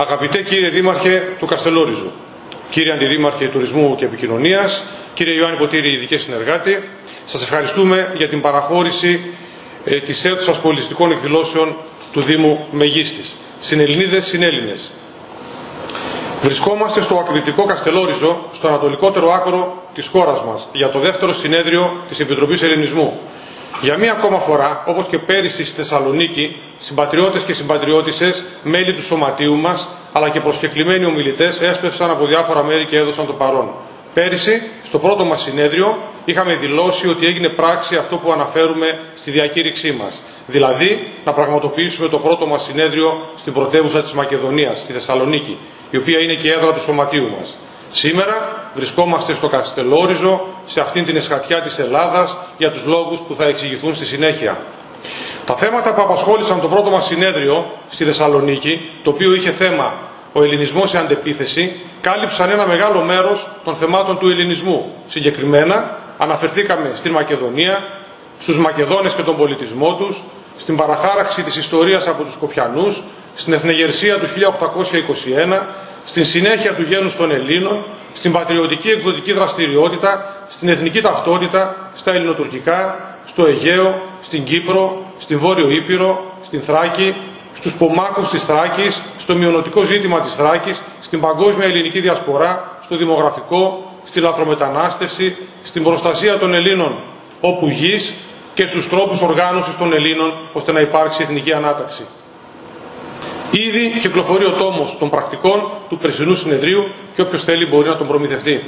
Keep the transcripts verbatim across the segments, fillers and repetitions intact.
Αγαπητέ κύριε Δήμαρχε του Καστελόριζου, κύριε Αντιδήμαρχε Τουρισμού και Επικοινωνίας, κύριε Ιωάννη Ποτήρη, ειδικέ συνεργάτη, σας ευχαριστούμε για την παραχώρηση ε, της αίθουσας πολιτιστικών εκδηλώσεων του Δήμου Μεγίστης. Συνελληνίδες, συνέλληνες. Βρισκόμαστε στο ακριτικό Καστελόριζο, στο ανατολικότερο άκρο της χώρας μας, για το δεύτερο συνέδριο της Επιτροπής Ελληνισμού. Για μία ακόμα φορά, όπως και πέρυσι στη Θεσσαλονίκη, συμπατριώτες και συμπατριώτισσες, μέλη του σωματείου μας, αλλά και προσκεκλημένοι ομιλητές έσπευσαν από διάφορα μέρη και έδωσαν το παρόν. Πέρυσι, στο πρώτο μας συνέδριο, είχαμε δηλώσει ότι έγινε πράξη αυτό που αναφέρουμε στη διακήρυξή μας. Δηλαδή, να πραγματοποιήσουμε το πρώτο μας συνέδριο στην πρωτεύουσα της Μακεδονίας, στη Θεσσαλονίκη, η οποία είναι και έδρα του σωματείου μας. Σήμερα βρισκόμαστε στο Καστελόριζο, σε αυτήν την εσχατιά της Ελλάδας, για τους λόγους που θα εξηγηθούν στη συνέχεια. Τα θέματα που απασχόλησαν το πρώτο μας συνέδριο στη Θεσσαλονίκη, το οποίο είχε θέμα ο ελληνισμός σε αντεπίθεση, κάλυψαν ένα μεγάλο μέρος των θεμάτων του ελληνισμού. Συγκεκριμένα, αναφερθήκαμε στην Μακεδονία, στους Μακεδόνες και τον πολιτισμό τους, στην παραχάραξη της ιστορίας από τους Σκοπιανούς, στην εθνεγερσία του χίλια οκτακόσια είκοσι ένα, στην συνέχεια του γένους των Ελλήνων, στην πατριωτική εκδοτική δραστηριότητα, στην εθνική ταυτότητα, στα ελληνοτουρκικά, στο Αιγαίο, στην Κύπρο, στην Βόρειο Ήπειρο, στην Θράκη, στους Πομάκους της Θράκης, στο μειωνοτικό ζήτημα της Θράκης, στην παγκόσμια ελληνική διασπορά, στο δημογραφικό, στη λαθρομετανάστευση, στην προστασία των Ελλήνων όπου γης και στους τρόπους οργάνωσης των Ελλήνων ώστε να υπάρξει εθνική ανάταξη. Ήδη κυκλοφορεί ο τόμος των πρακτικών του περσινού συνεδρίου και όποιος θέλει μπορεί να τον προμηθευτεί.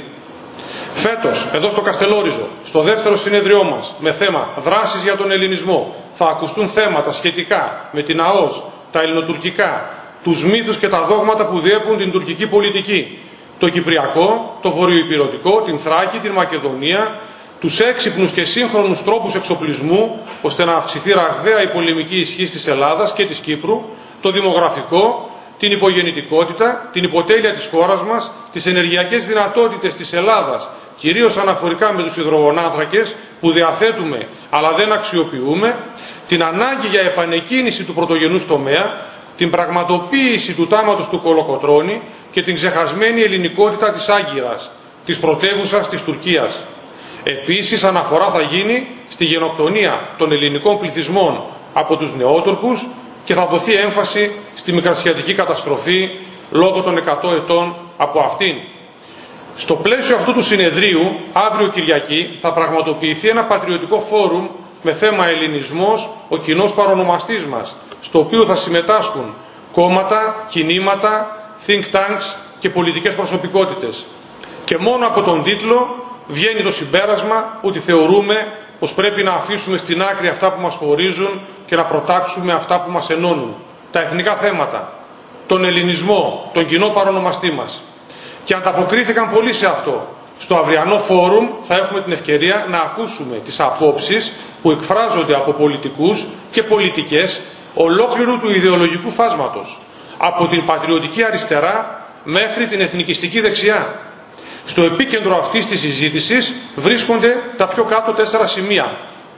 Φέτος, εδώ στο Καστελόριζο, στο δεύτερο συνέδριό μας, με θέμα δράσεις για τον ελληνισμό, θα ακουστούν θέματα σχετικά με την ΑΟΣ, τα ελληνοτουρκικά, τους μύθους και τα δόγματα που διέπουν την τουρκική πολιτική, το κυπριακό, το βορειοϊπειρωτικό, την Θράκη, την Μακεδονία, τους έξυπνους και σύγχρονους τρόπους εξοπλισμού, ώστε να αυξηθεί ραγδαία η πολεμική ισχύ της Ελλάδας και της Κύπρου, το δημογραφικό, την υπογεννητικότητα, την υποτέλεια της χώρας μας, τις ενεργειακές δυνατότητες της Ελλάδας, κυρίως αναφορικά με τους υδρογονάνθρακες που διαθέτουμε αλλά δεν αξιοποιούμε, την ανάγκη για επανεκκίνηση του πρωτογενούς τομέα, την πραγματοποίηση του τάματος του Κολοκοτρώνη και την ξεχασμένη ελληνικότητα της Άγκυρας, της πρωτεύουσας της Τουρκίας. Επίσης, αναφορά θα γίνει στη γενοκτονία των ελληνικών πληθυσμών από τους Νεότουρκους και θα δοθεί έμφαση στη μικρασιατική καταστροφή λόγω των εκατό ετών από αυτήν. Στο πλαίσιο αυτού του συνεδρίου, αύριο Κυριακή, θα πραγματοποιηθεί ένα πατριωτικό φόρουμ με θέμα ελληνισμός, ο κοινός παρονομαστής μας, στο οποίο θα συμμετάσχουν κόμματα, κινήματα, think tanks και πολιτικές προσωπικότητες. Και μόνο από τον τίτλο βγαίνει το συμπέρασμα ότι θεωρούμε πως πρέπει να αφήσουμε στην άκρη αυτά που μας χωρίζουν και να προτάξουμε αυτά που μας ενώνουν. Τα εθνικά θέματα, τον ελληνισμό, τον κοινό παρονομαστή μας. Και ανταποκρίθηκαν πολύ σε αυτό. Στο αυριανό φόρουμ θα έχουμε την ευκαιρία να ακούσουμε τις απόψεις που εκφράζονται από πολιτικούς και πολιτικές ολόκληρου του ιδεολογικού φάσματος. Από την πατριωτική αριστερά μέχρι την εθνικιστική δεξιά. Στο επίκεντρο αυτής της συζήτησης βρίσκονται τα πιο κάτω τέσσερα σημεία.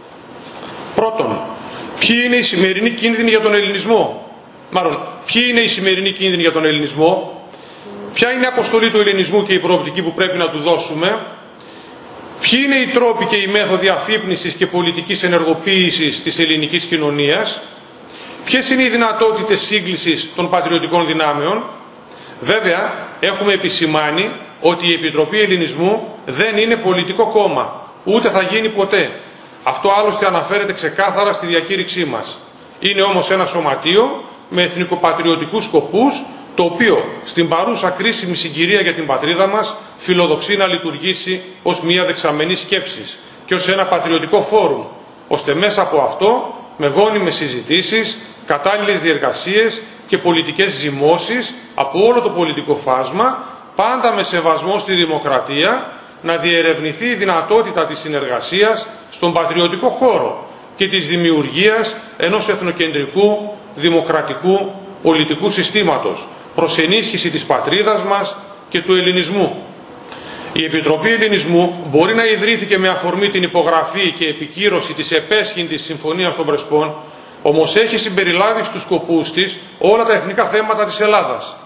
Πρώτον, ποιοι είναι οι σημερινοί κίνδυνοι για τον ελληνισμό. Μάλλον, ποιοι είναι οι σημερινοί κίνδυνοι για τον ελληνισμό. Ποια είναι η αποστολή του ελληνισμού και η προοπτική που πρέπει να του δώσουμε. Ποιοι είναι οι τρόποι και οι μέθοδοι αφύπνισης και πολιτικής ενεργοποίησης της ελληνικής κοινωνίας. Ποιες είναι οι δυνατότητες σύγκλησης των πατριωτικών δυνάμεων. Βέβαια, έχουμε επισημάνει ότι η Επιτροπή Ελληνισμού δεν είναι πολιτικό κόμμα, ούτε θα γίνει ποτέ. Αυτό άλλωστε αναφέρεται ξεκάθαρα στη διακήρυξή μας. Είναι όμως ένα σωματείο με εθνικοπατριωτικούς σκοπούς, το οποίο στην παρούσα κρίσιμη συγκυρία για την πατρίδα μας φιλοδοξεί να λειτουργήσει ως μια δεξαμενή σκέψης και ως ένα πατριωτικό φόρουμ, ώστε μέσα από αυτό, με γόνιμες συζητήσεις, κατάλληλες διεργασίες και πολιτικές ζυμώσεις από όλο το πολιτικό φάσμα, πάντα με σεβασμό στη δημοκρατία, να διερευνηθεί η δυνατότητα της συνεργασίας στον πατριωτικό χώρο και της δημιουργίας ενός εθνοκεντρικού, δημοκρατικού, πολιτικού συστήματος προς ενίσχυση της πατρίδας μας και του ελληνισμού. Η Επιτροπή Ελληνισμού μπορεί να ιδρύθηκε με αφορμή την υπογραφή και επικύρωση της επέσχυντης Συμφωνίας των Πρεσπών, όμως έχει συμπεριλάβει στους σκοπούς της όλα τα εθνικά θέματα της Ελλάδας.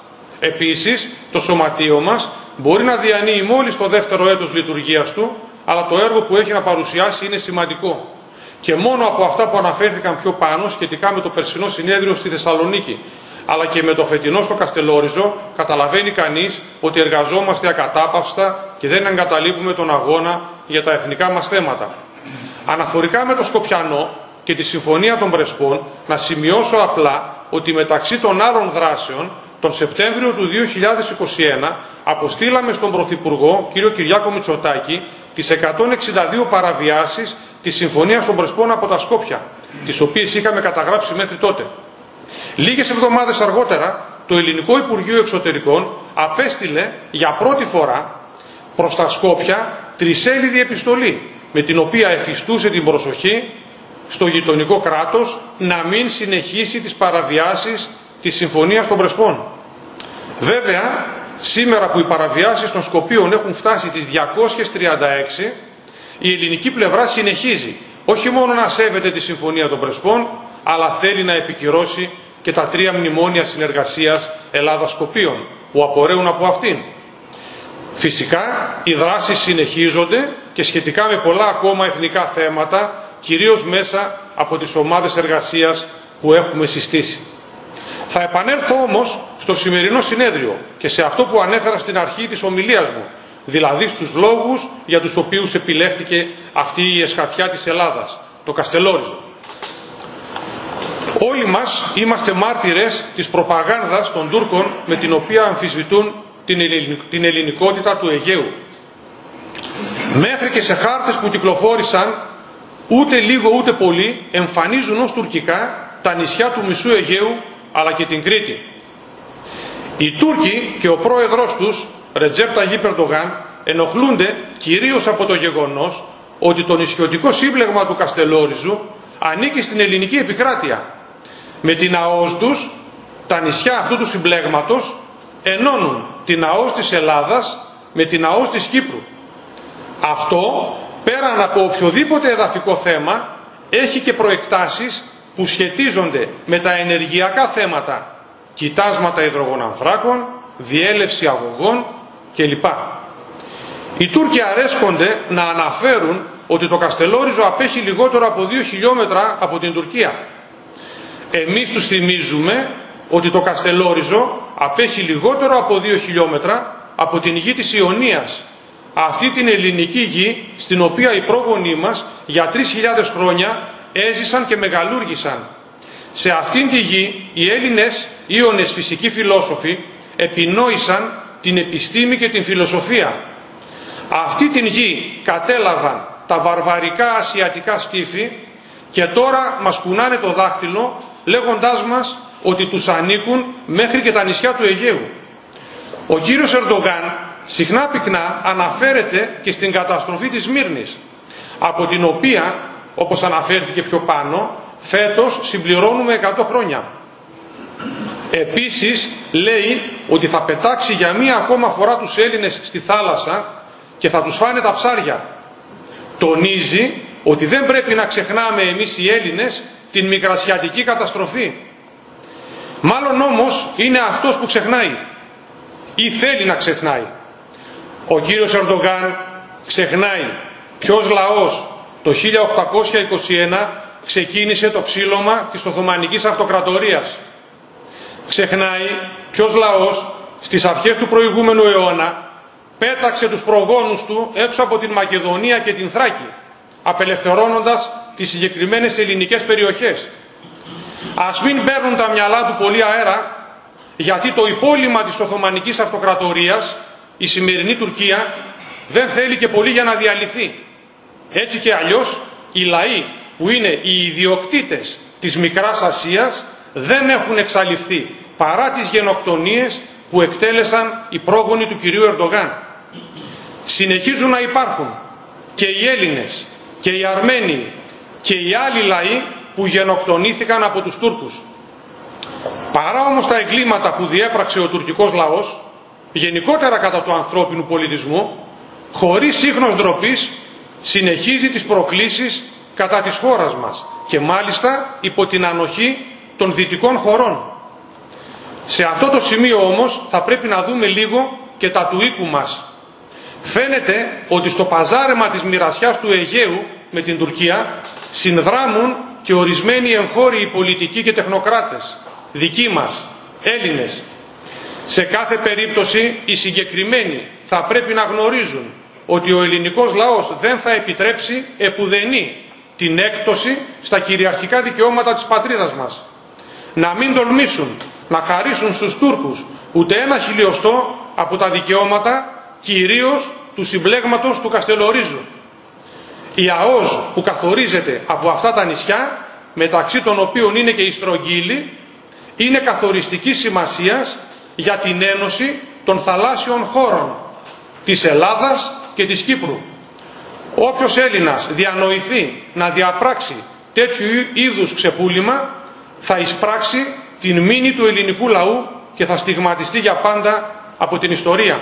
Επίσης, το σωματείο μας μπορεί να διανύει μόλις το δεύτερο έτος λειτουργίας του, αλλά το έργο που έχει να παρουσιάσει είναι σημαντικό. Και μόνο από αυτά που αναφέρθηκαν πιο πάνω σχετικά με το περσινό συνέδριο στη Θεσσαλονίκη, αλλά και με το φετινό στο Καστελόριζο, καταλαβαίνει κανείς ότι εργαζόμαστε ακατάπαυστα και δεν εγκαταλείπουμε τον αγώνα για τα εθνικά μας θέματα. Αναφορικά με το Σκοπιανό και τη Συμφωνία των Πρεσπών, να σημειώσω απλά ότι μεταξύ των άλλων δράσεων, τον Σεπτέμβριο του δύο χιλιάδες είκοσι ένα αποστήλαμε στον Πρωθυπουργό, κύριο Κυριάκο Μητσοτάκη, τις εκατόν εξήντα δύο παραβιάσεις της Συμφωνίας των Πρεσπών από τα Σκόπια, τις οποίες είχαμε καταγράψει μέχρι τότε. Λίγες εβδομάδες αργότερα, το Ελληνικό Υπουργείο Εξωτερικών απέστειλε για πρώτη φορά προς τα Σκόπια τρισέλιδη επιστολή, με την οποία εφιστούσε την προσοχή στο γειτονικό κράτος να μην συνεχίσει τις παραβιάσεις της Συμφωνίας των Πρεσπών. Βέβαια, σήμερα που οι παραβιάσεις των Σκοπίων έχουν φτάσει τις διακόσιες τριάντα έξι, η ελληνική πλευρά συνεχίζει όχι μόνο να σέβεται τη Συμφωνία των Πρεσπών, αλλά θέλει να επικυρώσει και τα τρία μνημόνια συνεργασίας Ελλάδα-Σκοπίων που απορρέουν από αυτήν. Φυσικά, οι δράσεις συνεχίζονται και σχετικά με πολλά ακόμα εθνικά θέματα, κυρίως μέσα από τις ομάδες εργασίας που έχουμε συστήσει. Θα επανέλθω όμως στο σημερινό συνέδριο και σε αυτό που ανέφερα στην αρχή της ομιλίας μου, δηλαδή στους λόγους για τους οποίους επιλέχθηκε αυτή η εσχατιά της Ελλάδας, το Καστελόριζο. Όλοι μας είμαστε μάρτυρες της προπαγάνδας των Τούρκων με την οποία αμφισβητούν την ελληνικότητα του Αιγαίου. Μέχρι και σε χάρτες που κυκλοφόρησαν, ούτε λίγο ούτε πολύ εμφανίζουν ως τουρκικά τα νησιά του μισού Αιγαίου αλλά και την Κρήτη. Οι Τούρκοι και ο πρόεδρος τους, Ρετζέπ Ταγίπ Ερντογάν, ενοχλούνται κυρίως από το γεγονός ότι το νησιωτικό σύμπλεγμα του Καστελόριζου ανήκει στην ελληνική επικράτεια. Με την ΑΟΣ τους, τα νησιά αυτού του συμπλέγματος ενώνουν την ΑΟΣ της Ελλάδας με την ΑΟΣ της Κύπρου. Αυτό, πέραν από οποιοδήποτε εδαφικό θέμα, έχει και προεκτάσεις που σχετίζονται με τα ενεργειακά θέματα, κοιτάσματα υδρογονανθράκων, διέλευση αγωγών κλπ. Οι Τούρκοι αρέσκονται να αναφέρουν ότι το Καστελόριζο απέχει λιγότερο από δύο χιλιόμετρα από την Τουρκία. Εμείς τους θυμίζουμε ότι το Καστελόριζο απέχει λιγότερο από δύο χιλιόμετρα από την γη της Ιωνίας, αυτή την ελληνική γη στην οποία οι πρόγονοί μας για τρεις χιλιάδες χρόνια έζησαν και μεγαλούργησαν. Σε αυτήν τη γη οι Έλληνες Ίωνες φυσικοί φιλόσοφοι επινόησαν την επιστήμη και την φιλοσοφία. Αυτή την γη κατέλαβαν τα βαρβαρικά ασιατικά σκύφη και τώρα μας κουνάνε το δάχτυλο λέγοντάς μας ότι τους ανήκουν μέχρι και τα νησιά του Αιγαίου. Ο κύριος Ερντογάν συχνά πυκνά αναφέρεται και στην καταστροφή της Σμύρνης, από την οποία, όπως αναφέρθηκε πιο πάνω, φέτος συμπληρώνουμε εκατό χρόνια. Επίσης λέει ότι θα πετάξει για μία ακόμα φορά τους Έλληνες στη θάλασσα και θα τους φάνε τα ψάρια. Τονίζει ότι δεν πρέπει να ξεχνάμε εμείς οι Έλληνες την μικρασιατική καταστροφή. Μάλλον όμως είναι αυτός που ξεχνάει ή θέλει να ξεχνάει. Ο κύριος Ερντογάν ξεχνάει ποιος λαός το χίλια οκτακόσια είκοσι ένα ξεκίνησε το ξύλωμα της Οθωμανικής Αυτοκρατορίας. Ξεχνάει ποιος λαός στις αρχές του προηγούμενου αιώνα πέταξε τους προγόνους του έξω από την Μακεδονία και την Θράκη, απελευθερώνοντας τις συγκεκριμένες ελληνικές περιοχές. Ας μην παίρνουν τα μυαλά του πολύ αέρα, γιατί το υπόλοιμα της Οθωμανικής Αυτοκρατορίας, η σημερινή Τουρκία, δεν θέλει και πολύ για να διαλυθεί. Έτσι και αλλιώς, οι λαοί που είναι οι ιδιοκτήτες της Μικράς Ασίας δεν έχουν εξαλειφθεί, παρά τις γενοκτονίες που εκτέλεσαν οι πρόγονοι του κυρίου Ερντογάν. Συνεχίζουν να υπάρχουν και οι Έλληνες και οι Αρμένοι και οι άλλοι λαοί που γενοκτονήθηκαν από τους Τούρκους. Παρά όμως τα εγκλήματα που διέπραξε ο τουρκικός λαός, γενικότερα κατά του ανθρώπινου πολιτισμού, χωρίς ίχνος ντροπής, συνεχίζει τις προκλήσεις κατά της χώρας μας και μάλιστα υπό την ανοχή των δυτικών χωρών. Σε αυτό το σημείο όμως θα πρέπει να δούμε λίγο και τα του οίκου μας. Φαίνεται ότι στο παζάρεμα της μοιρασιάς του Αιγαίου με την Τουρκία συνδράμουν και ορισμένοι εγχώριοι πολιτικοί και τεχνοκράτες, δικοί μας, Έλληνες. Σε κάθε περίπτωση οι συγκεκριμένοι θα πρέπει να γνωρίζουν ότι ο ελληνικός λαός δεν θα επιτρέψει επουδενή την έκπτωση στα κυριαρχικά δικαιώματα της πατρίδας μας. Να μην τολμήσουν να χαρίσουν στους Τούρκους ούτε ένα χιλιοστό από τα δικαιώματα, κυρίως του συμπλέγματος του Καστελορίζου. Η ΑΟΣ που καθορίζεται από αυτά τα νησιά, μεταξύ των οποίων είναι και η Στρογγύλη, είναι καθοριστικής σημασίας για την ένωση των θαλάσσιων χώρων της Ελλάδας και της Κύπρου. Όποιος Έλληνας διανοηθεί να διαπράξει τέτοιου είδους ξεπούλημα θα εισπράξει την μήνη του ελληνικού λαού και θα στιγματιστεί για πάντα από την ιστορία.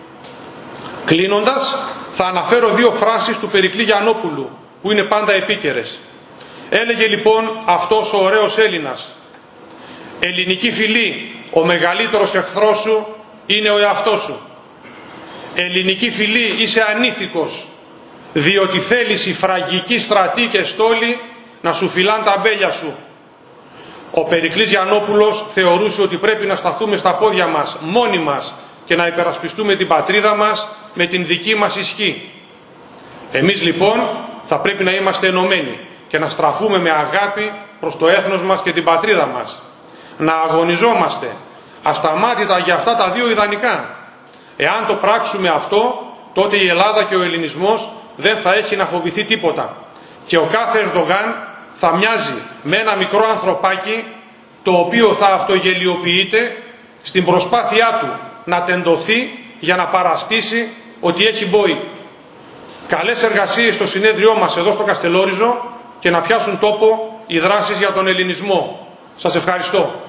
Κλείνοντας, θα αναφέρω δύο φράσεις του Περικλή Γιαννόπουλου που είναι πάντα επίκαιρες. Έλεγε λοιπόν αυτός ο ωραίος Έλληνας: «Ελληνική φυλή, ο μεγαλύτερος εχθρός σου είναι ο εαυτός σου. Ελληνική φυλή, είσαι ανήθικος, διότι θέλεις οι φραγκικοί στρατοί και στόλοι να σου φυλάν τα μπέλια σου». Ο Περικλής Γιαννόπουλος θεωρούσε ότι πρέπει να σταθούμε στα πόδια μας μόνοι μας και να υπερασπιστούμε την πατρίδα μας με την δική μας ισχύ. Εμείς λοιπόν θα πρέπει να είμαστε ενωμένοι και να στραφούμε με αγάπη προς το έθνος μας και την πατρίδα μας. Να αγωνιζόμαστε ασταμάτητα για αυτά τα δύο ιδανικά. Εάν το πράξουμε αυτό, τότε η Ελλάδα και ο ελληνισμός δεν θα έχει να φοβηθεί τίποτα. Και ο κάθε Ερντογάν θα μοιάζει με ένα μικρό ανθρωπάκι το οποίο θα αυτογελιοποιείται στην προσπάθειά του να τεντωθεί για να παραστήσει ότι έχει μπόη. Καλές εργασίες στο συνέδριό μας εδώ στο Καστελόριζο και να πιάσουν τόπο οι δράσεις για τον ελληνισμό. Σας ευχαριστώ.